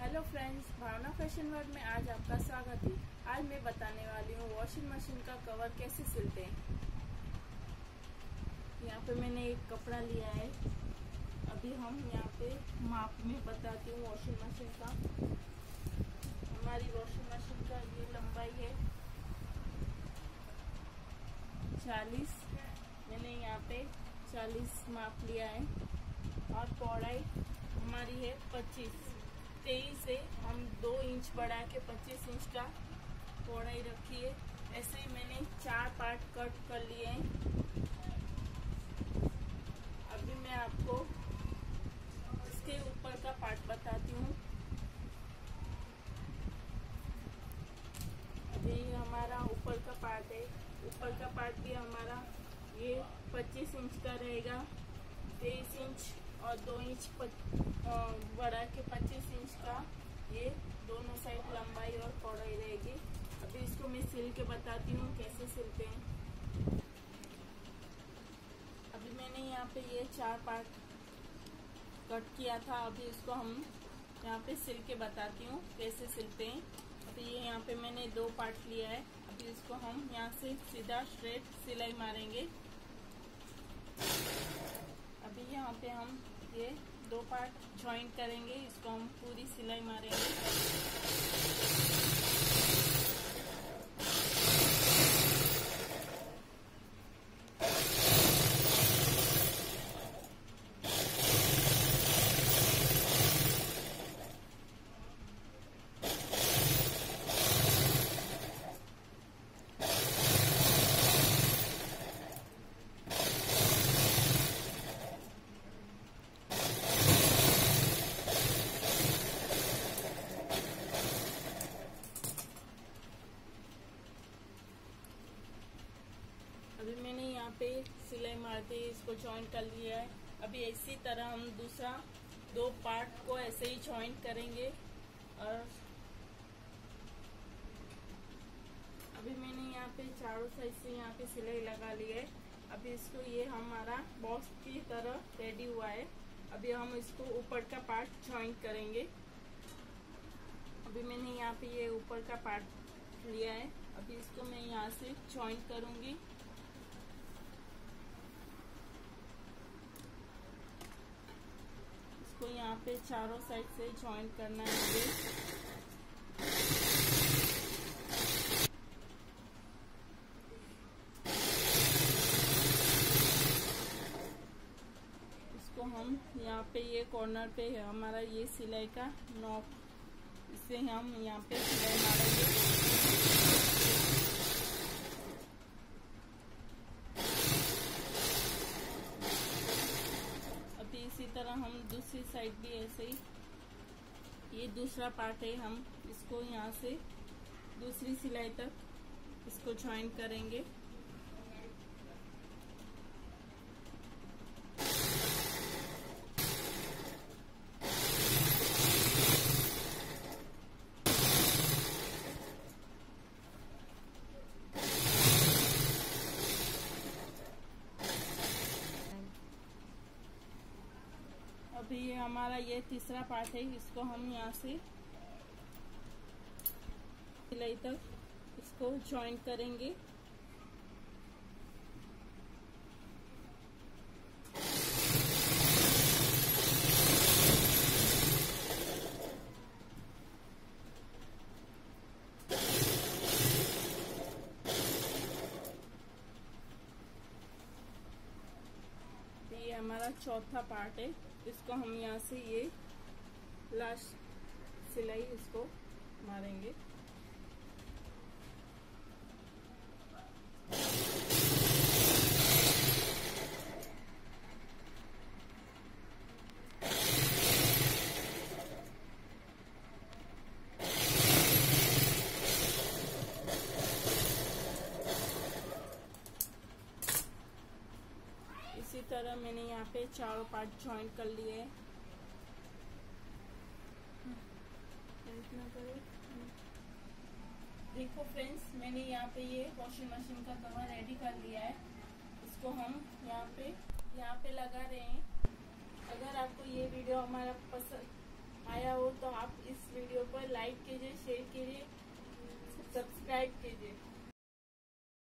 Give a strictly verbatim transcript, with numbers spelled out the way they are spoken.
Hello friends, Bhavna fashion world में आज आपका स्वागत है। आज मैं बताने वाली हूँ वॉशिंग मशीन का कवर कैसे सिलते हैं। यहाँ पे मैंने एक कपड़ा लिया है। अभी हम यहाँ पे माप में बताती हूँ वॉशिंग मशीन का। हमारी वॉशिंग मशीन का ये लंबाई है चालीस। मैंने यहाँ पे चालीस माप लिया है और चौड़ाई हमारी है पच्चीस। तेईस से हम दो इंच बढ़ा के पच्चीस इंच का चौड़ाई रखी है। ऐसे ही मैंने चार पार्ट कट कर लिए हैं। अभी मैं आपको इसके ऊपर का पार्ट बताती हूँ। अभी हमारा ऊपर का पार्ट है। ऊपर का पार्ट भी हमारा ये पच्चीस इंच का रहेगा। तेईस इंच और दो इंच बढ़ा के पच्चीस इंच का ये दोनों साइड लंबाई और चौड़ाई रहेगी। अभी इसको मैं सिल के बताती हूँ कैसे सिलते हैं। अभी मैंने यहाँ पे ये चार पार्ट कट किया था। अभी इसको हम यहाँ पे सिल के बताती हूँ कैसे सिलते हैं। अभी ये यहाँ पे मैंने दो पार्ट लिया है। अभी इसको हम यहाँ से सीधा स्ट्रेट सिलाई मारेंगे। अभी यहाँ पे हम ये दो पार्ट ज्वाइन करेंगे। इसको हम पूरी सिलाई मारेंगे। अभी मैंने यहाँ पे सिलाई मारते ही इसको ज्वाइन कर लिया है। अभी इसी तरह हम दूसरा दो पार्ट को ऐसे ही ज्वाइन करेंगे। और अभी मैंने यहाँ पे चारों साइड से यहाँ पे सिलाई लगा ली है। अभी इसको ये हमारा बॉक्स की तरह रेडी हुआ है। अभी हम इसको ऊपर का पार्ट ज्वाइन करेंगे। अभी मैंने यहाँ पे ये ऊपर का पार्ट लिया है। अभी इसको मैं यहाँ से ज्वाइन करूंगी। इसको यहाँ पे चारों साइड से ज्वाइन करना है मुझे। इसको हम यहाँ पे ये कॉर्नर पे है हमारा ये सिलाई का नॉब, इससे हम यहाँ पे सिलाई मारेंगे। इसी तरह हम दूसरी साइड भी ऐसे ही ये दूसरा पार्ट है, हम इसको यहाँ से दूसरी सिलाई तक इसको ज्वाइन करेंगे। अभी ये हमारा ये तीसरा पार्ट है। इसको हम यहाँ से सिलाई तक इसको ज्वाइन करेंगे। ये हमारा चौथा पार्ट है। इसको हम यहाँ से ये लास्ट सिलाई इसको मारेंगे। इसी तरह मैंने यहाँ पे चारों पार्ट ज्वाइन कर लिए हैं। देखो फ्रेंड्स, मैंने यहाँ पे ये वॉशिंग मशीन का कवर रेडी कर लिया है। इसको हम यहाँ पे यहाँ पे लगा रहे हैं। अगर आपको ये वीडियो हमारा पसंद आया हो तो आप इस साइड के जो शेल के लिए